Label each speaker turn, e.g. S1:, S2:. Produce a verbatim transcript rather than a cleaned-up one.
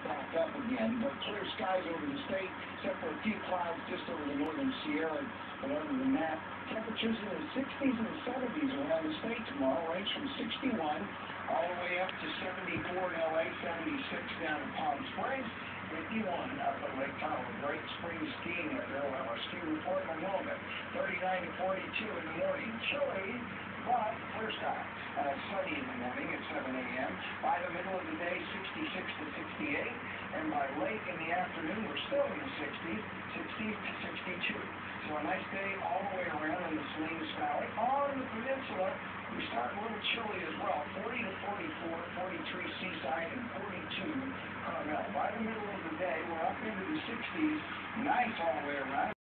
S1: back up again, but clear skies over the state, except for a few clouds just over the northern Sierra. But other than that, temperatures in the sixties and seventies around the state tomorrow, range from sixty-one all the way up to seventy-four in L A, seventy-six down in Palm Springs, fifty-one up at Lake Tahoe. Great spring skiing out there. We'll have our ski report in a moment. thirty-nine to forty-two in the morning. Chilly, but clear skies. Uh, sunny in the morning at seven A M By the middle of the day, sixty-six to sixty-eight. And by late in the afternoon, we're still in the sixties, sixty to sixty-two. So a nice day all the way around in the Salinas Valley. On the peninsula, we start a little chilly as well. forty to forty-four, forty-three Seaside, and forty-two Carmel. By the middle of the day, we're up into the sixties. Nice all the way around.